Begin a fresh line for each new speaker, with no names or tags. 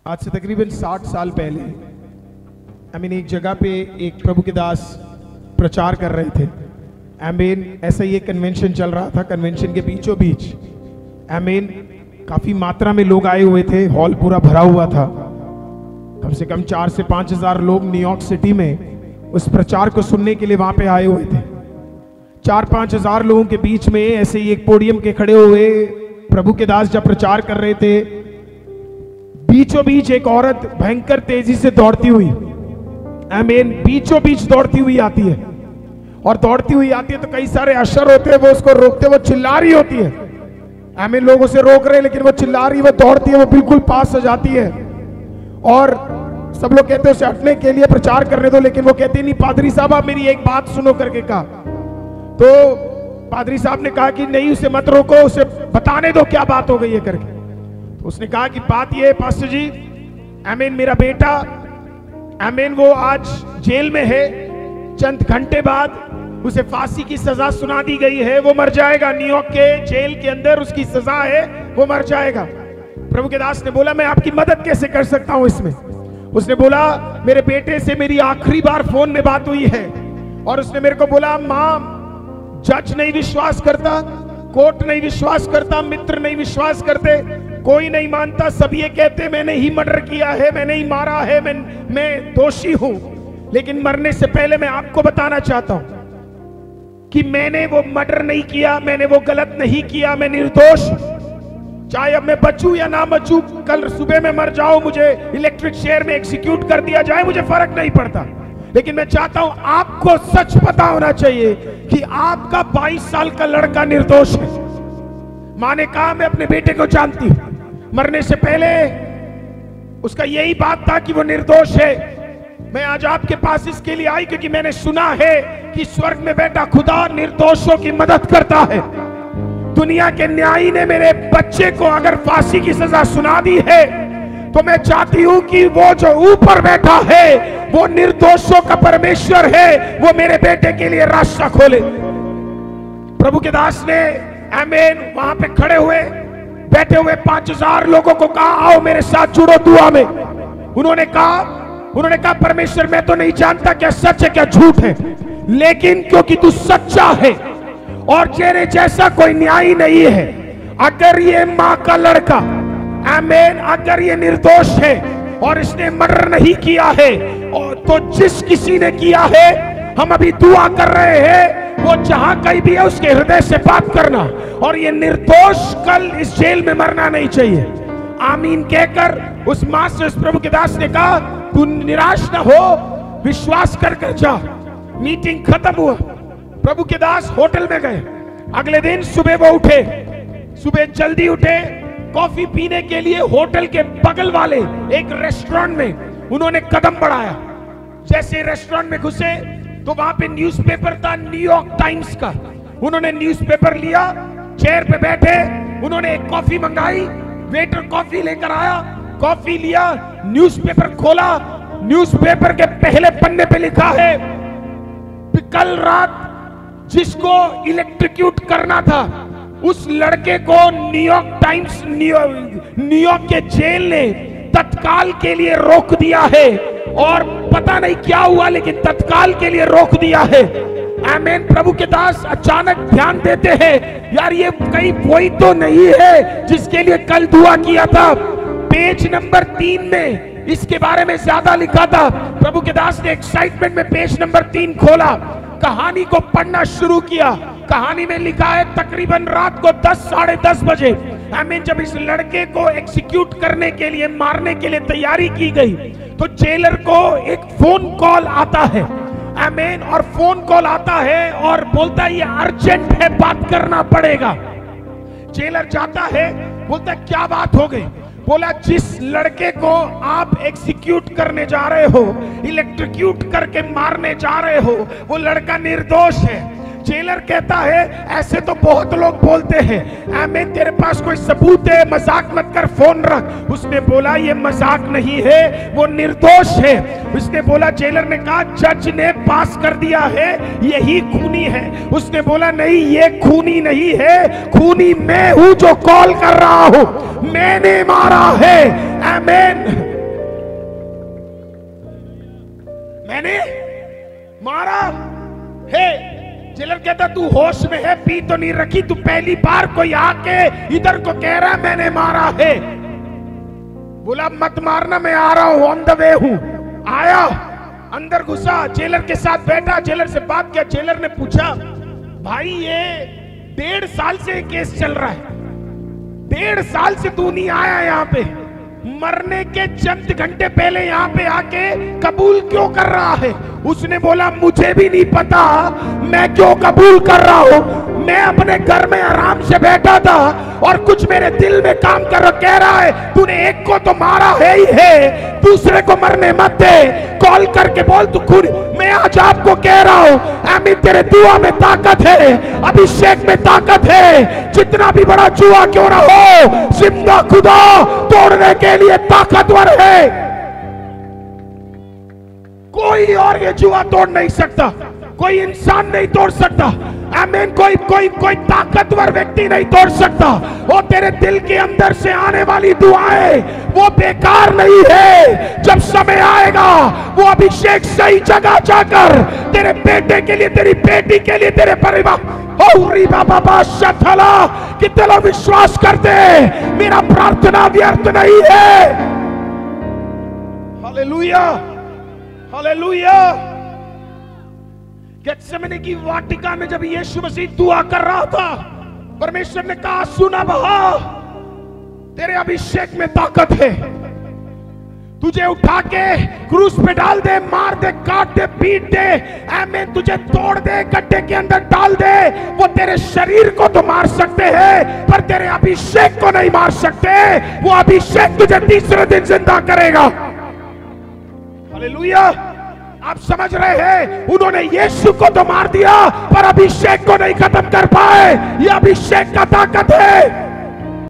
आज से तकरीबन 60 साल पहले एक जगह पे एक प्रभु के दास प्रचार कर रहे थे। ऐसा ही एक कन्वेंशन चल रहा था। कन्वेंशन के बीचों बीच काफी मात्रा में लोग आए हुए थे। हॉल पूरा भरा हुआ था। कम से कम 4 से 5 हजार लोग न्यूयॉर्क सिटी में उस प्रचार को सुनने के लिए वहां पे आए हुए थे। 4-5 हजार लोगों के बीच में ऐसे ही एक पोडियम के खड़े हुए प्रभु के दास जब प्रचार कर रहे थे, बीचों बीच एक औरत भयंकर तेजी से दौड़ती हुई बीचों बीच दौड़ती हुई आती है। और दौड़ती हुई आती है तो कई सारे अशर होते हैं, वो उसको रोकते, वो चिल्ला रही होती है। लोग उसे रोक रहे हैं लेकिन वो चिल्ला रही है, वो दौड़ती है, वो बिल्कुल पास आ जाती है। और सब लोग कहते हैं उसे हटने के लिए, प्रचार करने दो, लेकिन वो कहती नहीं, पादरी साहब आप मेरी एक बात सुनो करके कहा। तो पादरी साहब ने कहा कि नहीं, उसे मत रोको, उसे बताने दो क्या बात हो गई है करके। तो उसने कहा कि बात ये है पास्टर जी, मेरा बेटा वो आज जेल में है। चंद घंटे बाद उसे फांसी की सजा सुना दी गई है, वो मर जाएगा। न्यूयॉर्क के जेल के अंदर उसकी सजा है, वो मर जाएगा। प्रभु के दास ने बोला मैं आपकी मदद कैसे कर सकता हूं इसमें। उसने बोला मेरे बेटे से मेरी आखिरी बार फोन में बात हुई है और उसने मेरे को बोला मां, जज नहीं विश्वास करता, कोर्ट नहीं विश्वास करता, मित्र नहीं विश्वास करते, कोई नहीं मानता, सब ये कहते मैंने ही मर्डर किया है, मैंने ही मारा है, मैं दोषी हूं। लेकिन मरने से पहले मैं आपको बताना चाहता हूं कि मैंने वो मर्डर नहीं किया, मैंने वो गलत नहीं किया, मैं निर्दोष। चाहे अब मैं बचूं या ना बचूं, कल सुबह में मर जाऊं, मुझे इलेक्ट्रिक शेयर में एग्जीक्यूट कर दिया जाए, मुझे फर्क नहीं पड़ता। लेकिन मैं चाहता हूं आपको सच पता होना चाहिए कि आपका 22 साल का लड़का निर्दोष है। मां ने कहा मैं अपने बेटे को जानती हूं, मरने से पहले उसका यही बात था कि वो निर्दोष है। मैं आज आपके पास इसके लिए आई क्योंकि मैंने सुना है कि स्वर्ग में बैठा खुदा निर्दोषों की मदद करता है। दुनिया के न्यायी ने मेरे बच्चे को अगर फांसी की सजा सुना दी है तो मैं चाहती हूं कि वो जो ऊपर बैठा है वो निर्दोषों का परमेश्वर है, वो मेरे बेटे के लिए रास्ता खोले। प्रभु के दास ने वहां पे खड़े हुए बैठे हुए 5000 लोगों को कहा आओ मेरे साथ जुड़ो दुआ में। उन्होंने कहा परमेश्वर मैं तो नहीं जानता क्या सच है क्या झूठ है, लेकिन क्योंकि तू सच्चा है और तेरे जैसा कोई न्यायी नहीं है, अगर ये मां का लड़का अगर ये निर्दोष है और इसने मर्डर नहीं किया है, और तो जिस किसी ने किया है हम अभी दुआ कर रहे हैं वो जहां कहीं भी है उसके हृदय से बात करना, और ये निर्दोष कल इस जेल में मरना नहीं चाहिए। आमीन कहकर उस मां से उस प्रभु के दास ने कहा तू निराश ना हो, विश्वास कर कर जा। मीटिंग खत्म हुआ, प्रभु के दास होटल में गए। अगले दिन सुबह वो उठे, सुबह जल्दी उठे, कॉफी पीने के लिए होटल के बगल वाले एक रेस्टोरेंट में उन्होंने कदम बढ़ाया। जैसे रेस्टोरेंट में घुसे तो वहां पे न्यूज़पेपर था न्यूयॉर्क टाइम्स का। उन्होंने न्यूज़पेपर लिया, चेयर पे बैठे, उन्होंने एक कॉफी मंगाई, वेटर कॉफी लेकर आया, कॉफी लिया, न्यूज़पेपर खोला, न्यूज़पेपर के पहले पन्ने पे लिखा है कल रात जिसको इलेक्ट्रिक्यूट करना था उस लड़के को न्यूयॉर्क के जेल ने तत्काल के लिए रोक दिया है, और पता नहीं क्या हुआ लेकिन तत्काल के लिए रोक दिया है। प्रभु के दास अचानक ध्यान देते हैं यार ये कहीं वही तो नहीं है जिसके लिए कल दुआ किया था। पेज नंबर 3 में इसके बारे में ज्यादा लिखा था। प्रभु के दास ने एक्साइटमेंट में पेज नंबर 3 खोला, कहानी को पढ़ना शुरू किया। कहानी में लिखा है तकरीबन रात को 10 साढ़े 10 बजे जब इस लड़के को एग्जीक्यूट करने के लिए, मारने के लिए तैयारी की गई तो जेलर को एक फोन कॉल आता है। और फोन कॉल आता है और बोलता है ये अर्जेंट है, बात करना पड़ेगा। जेलर जाता है, बोलता है क्या बात हो गई। बोला जिस लड़के को आप एग्जीक्यूट करने जा रहे हो, इलेक्ट्रिक्यूट करके मारने जा रहे हो, वो लड़का निर्दोष है। जेलर कहता है ऐसे तो बहुत लोग बोलते हैं, तेरे पास कोई सबूत है, मजाक मत कर, फोन रख। उसने बोला ये मजाक नहीं है, वो निर्दोष है। उसने बोला, जेलर ने कहा जज ने पास कर दिया है, यही खूनी है। उसने बोला नहीं ये खूनी नहीं है, खूनी मैं हूं जो कॉल कर रहा हूं, मैंने मारा है। आमीन। मैंने मारा है। जेलर कहता तू होश में है, पी तो नहीं रखी, तू पहली बार कोई आके इधर को कह रहा मैंने मारा है। बोला मत मारना, मैं आ रहा हूं, ऑन द वे हूं। आया, अंदर घुसा, जेलर के साथ बैठा, जेलर से बात किया। जेलर ने पूछा भाई ये 1.5 साल से केस चल रहा है, 1.5 साल से तू नहीं आया यहाँ पे, मरने के चंद घंटे पहले यहाँ पे आके कबूल क्यों कर रहा है? उसने बोला मुझे भी नहीं पता मैं क्यों कबूल कर रहा हूं। मैं अपने घर में आराम से बैठा था और कुछ मेरे दिल में काम कर कह रहा है तूने एक को तो मारा है ही है, दूसरे को मरने मत दे, कॉल करके बोल तू खुद। मैं आज आपको कह रहा हूं आमीन, तेरे दुआ में ताकत है, अभिषेक में ताकत है। जितना भी बड़ा जुआ क्यों ना हो, जिंदा खुदा तोड़ने के लिए ताकतवर है। कोई और ये जुआ तोड़ नहीं सकता, कोई इंसान नहीं तोड़ सकता। आमीन, कोई ताकतवर व्यक्ति नहीं तोड़ सकता। वो तेरे दिल के अंदर से आने वाली दुआएं वो बेकार नहीं है। जब समय आएगा वो अभिषेक सही जगह जाकर तेरे बेटे के लिए, तेरी बेटी के लिए, तेरे परिवार कितने लोग विश्वास करते हैं मेरा प्रार्थना व्यर्थ नहीं है। Hallelujah, hallelujah. गेत्सेमनी की वाटिका में जब यीशु मसीह दुआ कर रहा था, परमेश्वर ने कहा सुना बहा, तेरे अभिषेक में ताकत है, तुझे उठा के क्रूस पे डाल दे, मार दे, काट दे, पीट दे, आमीन, तुझे तोड़ दे, गड्ढे के अंदर डाल दे। वो तेरे शरीर को तो मार सकते हैं पर तेरे अभिषेक को नहीं मार सकते। वो अभिषेक तुझे तीसरे दिन जिंदा करेगा। हालेलुया। आप समझ रहे हैं, उन्होंने यीशु को तो मार दिया पर अभिषेक को नहीं खत्म कर पाए। यह अभिषेक का ताकत है।